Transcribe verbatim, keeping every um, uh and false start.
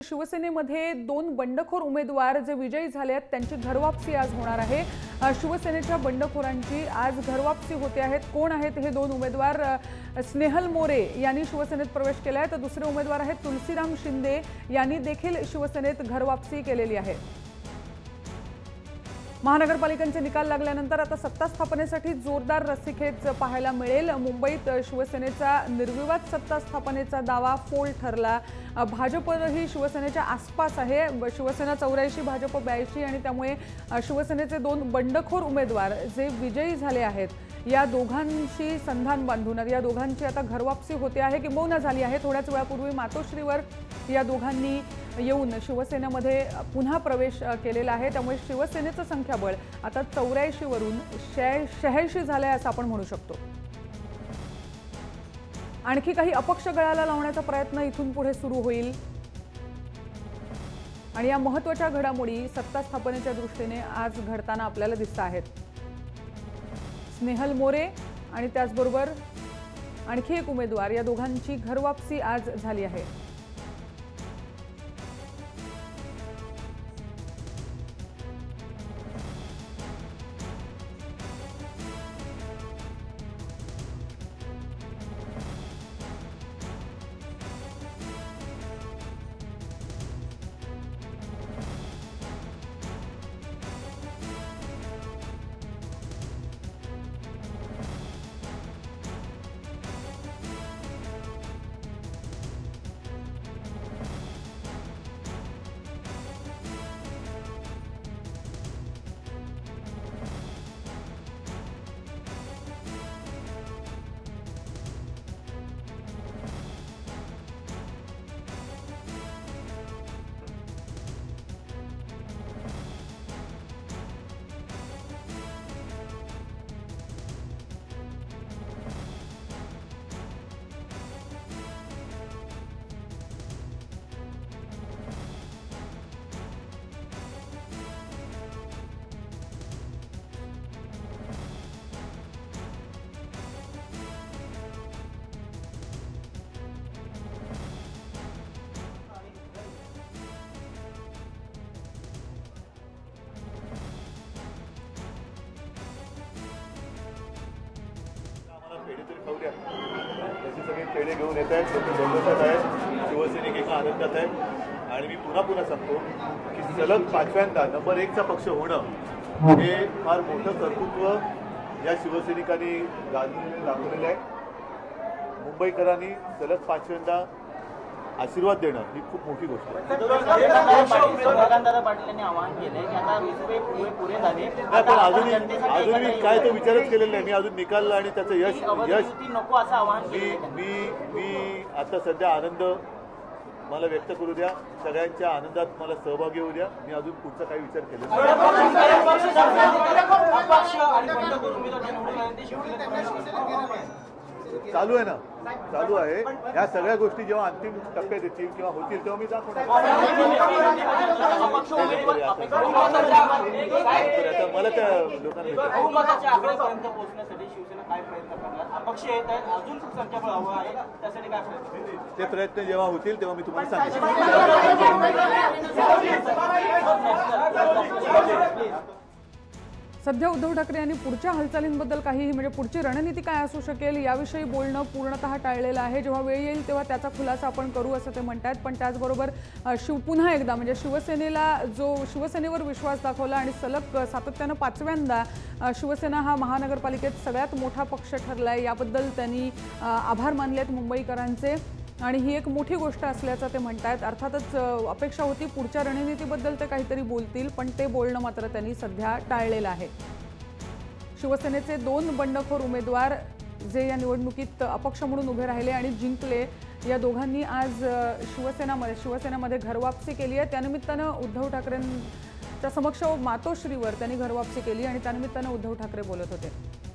शिवसेनेमध्ये दोन बंडखोर उमेदवार जे विजयी झाले आहेत त्यांची घरवापसी आज होणार आहे। शिवसेनेच्या बंडखोरांची आज घरवापसी होते आहेत। कोण आहेत हे दोन उमेदवार? स्नेहल मोरे यांनी शिवसेनेत प्रवेश केला आहे तर दुसरे उमेदवार आहेत तुलसीराम शिंदे यांनी देखील शिवसेनेत घरवापसी केलेली आहे। महानगरपालिकांचे निकाल लागल्यानंतर आता सत्ता स्थापनेसाठी जोरदार रस्सीखेच पाहायला मिळेल। मुंबईत शिवसेनेचा निर्विवाद सत्ता स्थापनेचा दावा फोल ठरला। भाजपही शिवसेनेच्या आसपास आहे। शिवसेना चौऱ्याऐंशी भाजप ब्याऐंशी आणि त्यामुळे शिवसेनेचे दोन बंडखोर उमेदवार जे विजयी झाले आहेत या दोघांशी संधान बांधून या दोघांची आता घरवापसी होते आहे किंबहुना झाली आहे। थोड्याच वेळापूर्वी मातोश्रीवर या दोघांनी येऊन शिवसेनेमध्ये पुन्हा प्रवेश केलेला आहे। त्यामुळे शिवसेनेचं संख्याबळ आता चौऱ्याऐंशी वरून शहाऐंशी झालंय असं आपण म्हणू शकतो। आणखी काही अपक्ष गळाला लावण्याचा प्रयत्न इथून पुढे सुरू होईल आणि या महत्त्वाच्या घडामोडी सत्ता स्थापनेच्या दृष्टीने आज घडताना आपल्याला दिसत आहेत। स्नेहल मोरे आणि त्याचबरोबर आणखी एक उमेदवार या दोघांची घरवापसी आज झाली आहे। त्याचे सगळे खेळे घेऊन येत आहेत, लोक जल्लोषात आहेत, शिवसैनिक एका आनंदात आहेत आणि मी पुन्हा पुन्हा सांगतो की सलग पाचव्यांदा नंबर एकचा पक्ष होणं हे फार मोठं कर्तृत्व या शिवसैनिकांनी गाजवून दाखवलेलं आहे। मुंबईकरांनी सलग पाचव्यांदा आशीर्वाद देणं ही खूप मोठी गोष्ट आहे। पण अजूनही अजूनही काय तो विचारच केलेला नाही। मी अजून निकाल आणि त्याचं यश यश मी मी मी आता सध्या आनंद मला व्यक्त करू द्या, सगळ्यांच्या आनंदात मला सहभागी होऊ द्या। मी अजून पुढचा काही विचार केलेला चालू आहे ना, चालू आहे। या सगळ्या गोष्टी जेव्हा अंतिम टप्प्यात येतील किंवा होतील तेव्हा मी दाखवणार। मला त्या लोकांना ते प्रयत्न जेव्हा होतील तेव्हा मी तुम्हाला सांगेन। सध्या उद्धव ठाकरे यांनी पुढच्या हालचालींबद्दल काही म्हणजे पुढची रणनीती काय असू शकेल याविषयी बोलणं पूर्णतः टाळलेलं आहे। जेव्हा वेळ येईल तेव्हा त्याचा खुलासा आपण करू असं ते म्हणतात। पण त्याचबरोबर शिव पुन्हा एकदा म्हणजे शिवसेनेला जो शिवसेनेवर विश्वास दाखवला आणि सलग सातत्यानं पाचव्यांदा शिवसेना हा महानगरपालिकेत सगळ्यात मोठा पक्ष ठरलाय याबद्दल त्यांनी आभार मानलेत मुंबईकरांचे आणि ही एक मोठी गोष्ट असल्याचं ते म्हणतात। अर्थातच अपेक्षा होती पुढच्या रणनीतीबद्दल ते काहीतरी बोलतील पण ते बोलणं मात्र त्यांनी सध्या टाळलेलं आहे। शिवसेनेचे दोन बंडखोर उमेदवार जे या निवडणुकीत अपक्ष म्हणून उभे राहिले आणि जिंकले या दोघांनी आज शिवसेनामध्ये शिवसेनेमध्ये घरवापसी केली आहे। त्यानिमित्तानं उद्धव ठाकरेंच्या समक्ष मातोश्रीवर त्यांनी घरवापसी केली आणि त्यानिमित्तानं उद्धव ठाकरे बोलत होते।